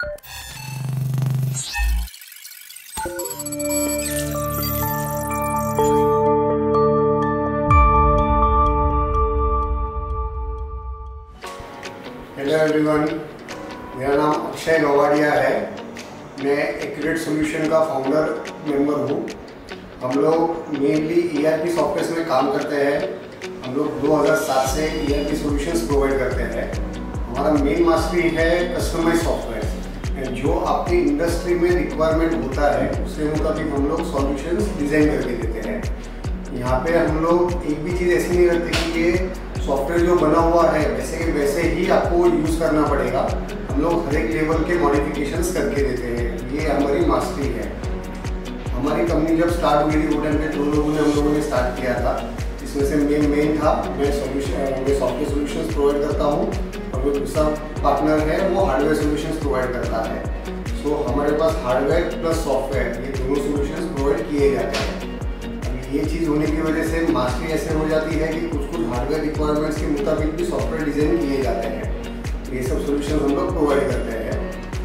Hello everyone, मेरा नाम अक्षय गवाडिया है। मैं एक्यूरेट सॉल्यूशन का फाउंडर मेंबर हूँ। हम लोग मेनली ERP सॉफ्टवेयर में काम करते हैं। हम लोग 2007 से ERP सॉल्यूशंस प्रोवाइड करते हैं। हमारा मेन मास्टरी है कस्टमाइज सॉफ्टवेयर। जो आपकी इंडस्ट्री में रिक्वायरमेंट होता है उसके मुताबिक हम लोग सॉल्यूशंस डिज़ाइन करके देते हैं। यहाँ पे हम लोग एक भी चीज़ ऐसी नहीं करते कि ये सॉफ्टवेयर जो बना हुआ है वैसे के वैसे ही आपको यूज़ करना पड़ेगा। हम लोग हर एक लेवल के मॉडिफिकेशंस करके देते हैं। ये हमारी मास्टरी है। हमारी कंपनी जब स्टार्ट हुई थी वो टाइम पे 2 लोगों ने हम लोगों ने स्टार्ट किया था। इसमें से मेन था मैं सॉफ्टवेयर सोल्यूशंस प्रोवाइड करता हूँ और जो दूसरा पार्टनर है वो हार्डवेयर सोल्यूशंस प्रोवाइड करता है। सो हमारे पास हार्डवेयर प्लस सॉफ्टवेयर ये दोनों सोल्यूशंस प्रोवाइड किए जाते हैं। ये चीज़ होने की वजह से मास्टरी ऐसे हो जाती है कि कुछ हार्डवेयर रिक्वायरमेंट्स के मुताबिक भी सॉफ्टवेयर डिज़ाइन किए जाते हैं। ये सब सोल्यूशन हम लोग प्रोवाइड करते हैं।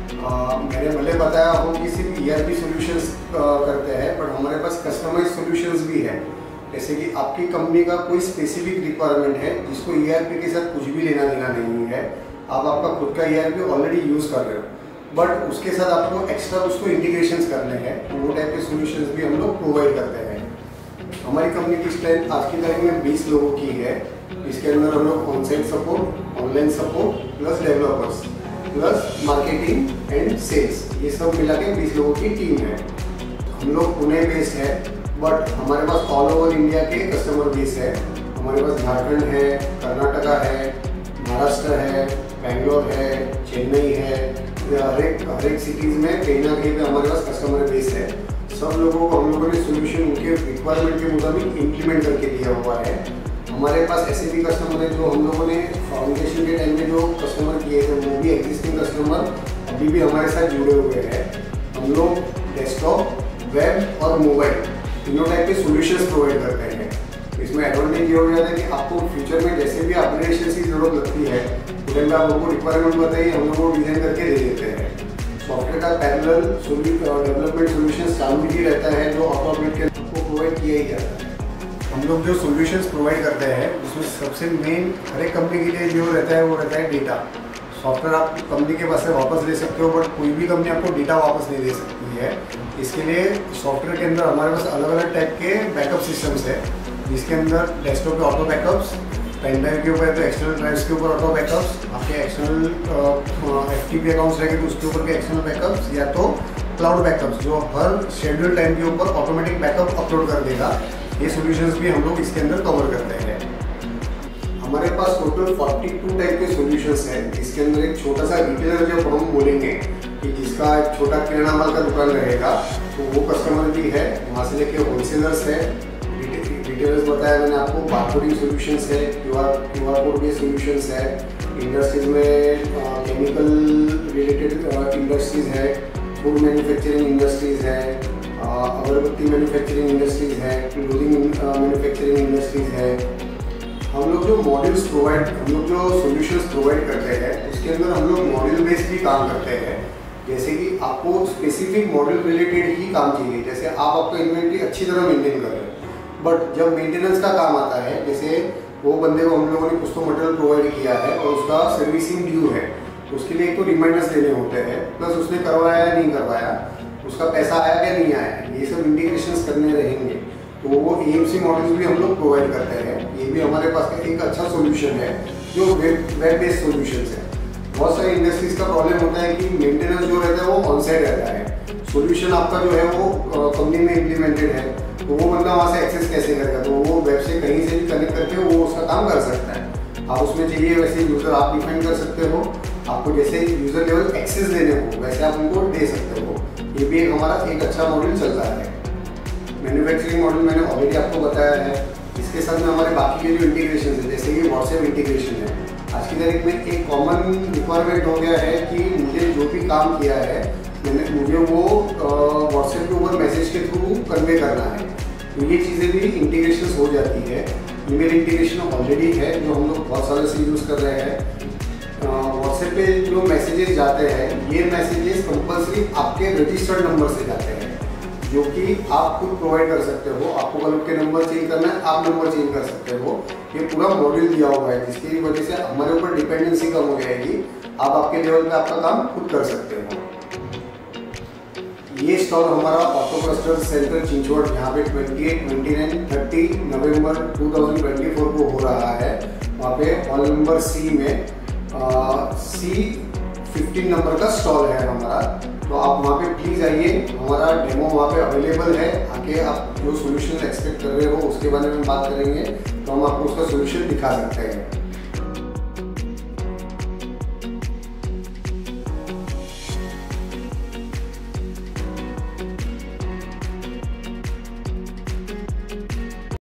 मैंने भले बताया हो कि सिर्फ ERP सोल्यूशंस करते हैं, बट हमारे पास कस्टमाइज सोल्यूशंस भी है। जैसे कि आपकी कंपनी का कोई स्पेसिफिक रिक्वायरमेंट है जिसको ERP के साथ कुछ भी लेना देना नहीं है। आप आपका खुद का ERP ऑलरेडी यूज़ कर रहे हो, बट उसके साथ आपको एक्स्ट्रा उसको इंटीग्रेशंस करने हैं, तो वो टाइप के सोल्यूशंस भी हम लोग प्रोवाइड करते हैं। हमारी कंपनी की स्ट्रेंथ आज की तारीख में 20 लोगों की है। इसके अंदर हम लोग onsite support, online support plus developers plus marketing and sales, ये सब मिला के 20 लोगों की टीम है। हम लोग पुणे बेस्ड है, बट हमारे पास ऑल ओवर इंडिया के कस्टमर बेस है। हमारे पास झारखंड है, कर्नाटका है, महाराष्ट्र है, बेंगलोर है, चेन्नई है। हर एक सिटीज़ में कहीं ना कहीं पे हमारे पास कस्टमर बेस है। सब लोगों को हम लोगों ने सोल्यूशन उनके रिक्वायरमेंट के मुताबिक इम्प्लीमेंट करके दिया हुआ है। हमारे पास ऐसे भी कस्टमर है जो हम लोगों ने फाउंडेशन के टाइम में जो कस्टमर किए थे वो भी एग्जिस्टिंग कस्टमर अभी भी हमारे साथ जुड़े हुए हैं। हम लोग डेस्कटॉप, वेब और मोबाइल तीनों टाइप के सोल्यूशंस प्रोवाइड करते हैं। इसमें एडवांटेज ये हो जाता है कि आपको फ्यूचर में जैसे भी अपग्रेडेशन की जरूरत लगती है तो आप लोगों को रिक्वायरमेंट बताइए, हम लोग को डिज़ाइन करके दे देते हैं। सॉफ्टवेयर का पैरेलल डेवलपमेंट सोल्यूशन चालू ही रहता है जो ऑटोमेट के को प्रोवाइड किया ही जाता है। हम लोग जो सोल्यूशंस प्रोवाइड करते हैं उसमें सबसे मेन हर एक कंपनी के लिए जो रहता है वो रहता है डेटा। सॉफ्टवेयर आप कंपनी के पास से वापस ले सकते हो, बट कोई भी कंपनी आपको डेटा वापस नहीं दे सकती है। इसके लिए सॉफ्टवेयर के अंदर हमारे पास अलग अलग टाइप के बैकअप सिस्टम्स है, जिसके अंदर डेस्कटॉप पे ऑटो बैकअप्स, पेन ड्राइव के ऊपर तो एक्सटर्नल ड्राइव्स के ऊपर ऑटो बैकअप्स, आपके एक्सटर्नल FTP अकाउंट्स रहेंगे तो उसके ऊपर के एक्सटर्नल बैकअप्स, या तो क्लाउड बैकअप्स जो हर शेड्यूल टाइम के ऊपर ऑटोमेटिक बैकअप अपलोड कर देगा। ये सॉल्यूशंस भी हम लोग इसके अंदर कवर करते हैं। हमारे पास टोटल 42 टाइप के सॉल्यूशंस हैं। इसके अंदर एक छोटा सा रिटेलर जो हम बोलेंगे कि जिसका एक छोटा किराना माल का दुकान रहेगा तो वो कस्टमर भी है। वहाँ से लेके होलसेलर्स है, रिटेलर्स बताया मैंने आपको, बारकोडिंग सॉल्यूशंस है, QR कोड बेस्ड सॉल्यूशंस है। इंडस्ट्रीज में केमिकल रिलेटेड इंडस्ट्रीज है, फूड मैन्युफैक्चरिंग इंडस्ट्रीज है, अगरबत्ती मैन्युफैक्चरिंग इंडस्ट्रीज है, क्लोथिंग मैन्युफैक्चरिंग इंडस्ट्रीज है। हम लोग जो मॉड्यूल्स प्रोवाइड, हम लोग जो सॉल्यूशंस प्रोवाइड करते हैं उसके अंदर हम लोग मॉड्यूल बेस्ड भी काम करते हैं। जैसे कि आपको स्पेसिफिक मॉड्यूल रिलेटेड ही काम चाहिए, जैसे आप आपका इन्वेंट्री अच्छी तरह मेंटेन कर रहे हैं, बट जब मेंटेनेंस का काम आता है, जैसे वो बंदे को हम लोगों ने कुछ तो मटेरियल प्रोवाइड किया है और उसका सर्विसिंग ड्यू है, उसके लिए एक तो रिमाइंडर्स देने होते हैं, प्लस उसने करवाया या नहीं करवाया, उसका पैसा आया या नहीं आया, ये सब इंटीग्रेशंस करने रहेंगे। तो वो AMC मॉडल्स भी हम लोग प्रोवाइड करते हैं। ये भी हमारे पास एक अच्छा सोल्यूशन है जो वेब बेस्ड सोल्यूशंस है। बहुत सारी इंडस्ट्रीज का प्रॉब्लम होता है कि मेंटेनेंस जो रहता है वो ऑन साइड रहता है। सोल्यूशन आपका जो है वो कंपनी में इम्प्लीमेंटेड है, तो वो बंदा वहाँ से एक्सेस कैसे करेगा? तो वो वेब से कहीं से भी कनेक्ट करके वो उसका काम कर सकता है। आप उसमें चाहिए वैसे यूज़र आप डिफाइन कर सकते हो, आपको जैसे यूज़र लेवल एक्सेस देने हो वैसे आप उनको दे सकते हो। ये भी हमारा एक अच्छा मॉडल चल रहा है। मैन्युफैक्चरिंग मॉडल मैंने ऑलरेडी आपको बताया है। इसके साथ में हमारे बाकी के जो इंटीग्रेशन है, जैसे कि व्हाट्सएप इंटीग्रेशन है, आज की तारीख में एक कॉमन रिक्वायरमेंट हो गया है कि मुझे जो भी काम किया है मुझे वो व्हाट्सएप के ऊपर मैसेज के थ्रू कन्वे करना है। तो ये चीज़ें भी इंटीग्रेशन हो जाती है। ईमेल इंटीग्रेशन ऑलरेडी है जो हम लोग बहुत सालों से यूज़ कर रहे हैं। व्हाट्सएप पे जो मैसेजेस जाते हैं ये मैसेजेस कंपल्सरी आपके रजिस्टर्ड नंबर से जाते हैं, जो कि आप खुद प्रोवाइड कर सकते हो। आपको कल के नंबर चेंज करना है, आप नंबर चेंज कर सकते हो। ये पूरा मॉड्यूल दिया हुआ है, जिसकी वजह से हमारे ऊपर डिपेंडेंसी कम हो जाएगी। आप आपके लेवल पे आपका काम खुद कर सकते हो। ये स्टॉल हमारा ऑटो क्लस्टर सेंटर चिंचवड, यहाँ पे 28, 29, 30 नवंबर 2024 को हो रहा है। वहाँ पे हॉल नंबर सी में C15 नंबर का स्टॉल है हमारा। तो आप वहाँ पे प्लीज़ आइए, हमारा डेमो वहाँ पे अवेलेबल है। आके आप जो सोल्यूशन एक्सपेक्ट कर रहे हो उसके बारे में बात करेंगे, तो हम आपको उसका सोल्यूशन दिखा सकते हैं।